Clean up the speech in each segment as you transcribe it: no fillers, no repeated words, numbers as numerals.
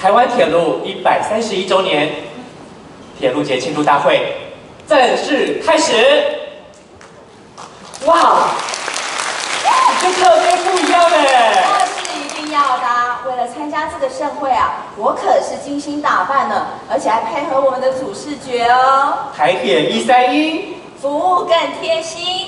台湾铁路131周年铁路节庆祝大会正式开始。哇，这特别不一样哎！ 那是一定要的啊。为了参加这个盛会啊，我可是精心打扮呢，而且还配合我们的主视觉哦。 台铁131， 服务更贴心。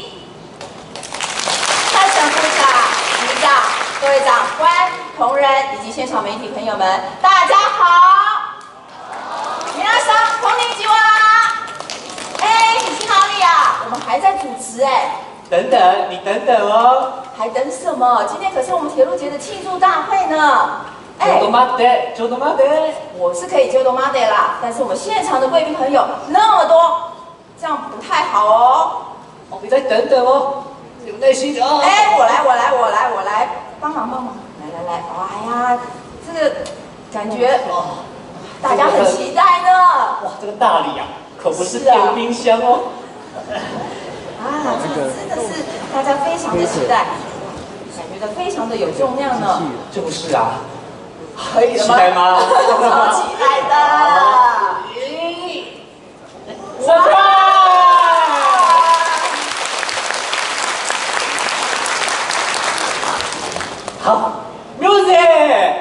大神部长、局长、各位长官、同仁以及现场媒体朋友们，大家好！皆さんこんにちは。哎，你去哪里啊？我们还在主持哎。 等等，你等等哦。 还等什么？今天可是我们铁路节的庆祝大会呢。 ちょっと待って，ちょっと待って。 我是可以就多妈的啦，但是我们现场的贵宾朋友那么多，这样不太好哦。 哦，你再等等哦，有耐心的哦。 哎，我来，帮忙，来，哎呀，这个感觉哦，大家很期待呢。 哇，这个大礼啊，可不是电冰箱哦。 啊，这个真的是大家非常的期待，感觉到非常的有重量呢。 就是啊， 可以了吗？ 期待吗？ 超期待的。 好 ，music。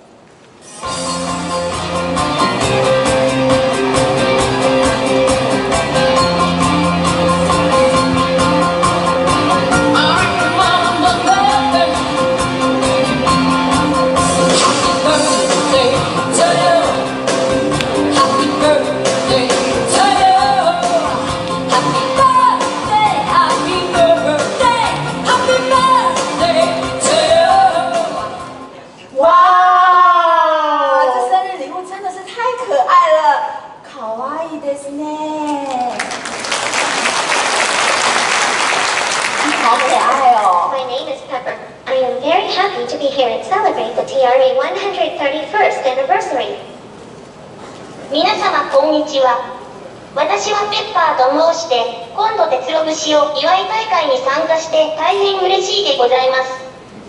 Happy to be here and celebrate the TRA 131st anniversary. 皆様こんにちは。私はペッパーと申して、今度鉄路節を祝い大会に参加して大変嬉しいでございます。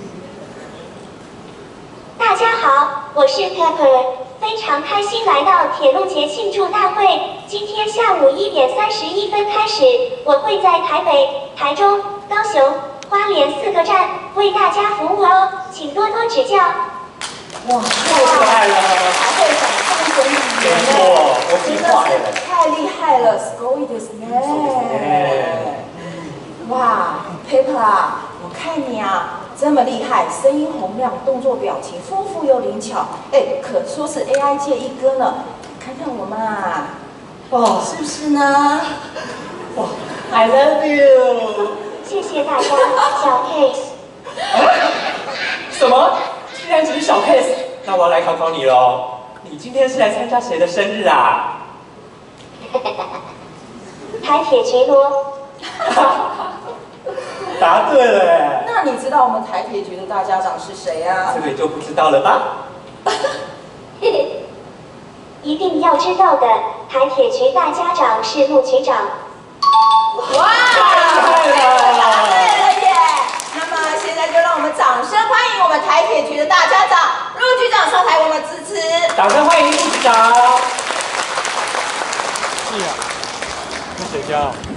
大家好，我是 Pepper， 非常开心来到铁路节庆祝大会。今天下午1点31分开始，我会在台北、台中、高雄、花莲4个站为大家服务哦，请多多指教。 哇，太可爱了！还会讲中国语言呢，真的是太厉害了，すごいですね。哇 ，Pepper 啊，我看你啊这么厉害，声音洪亮，动作表情丰富又灵巧，哎，可说是 AI 界一哥呢。看看我嘛，哦，是不是呢？ 哇 ，I love you。 谢谢大家，小 case。 什么？既然只是小 case， 那我要来考考你喽。你今天是来参加谁的生日啊？ 台铁局咯。 答对了耶！ 那你知道我们台铁局的大家长是谁啊？ 这个就不知道了吧？ 一定要知道的，台铁局大家长是陆局长。 哇，答对了耶！那么现在就让我们掌声欢迎我们台铁局的大家长陆局长上台，我们支持。 掌声欢迎陆局长。 是啊，那谁家？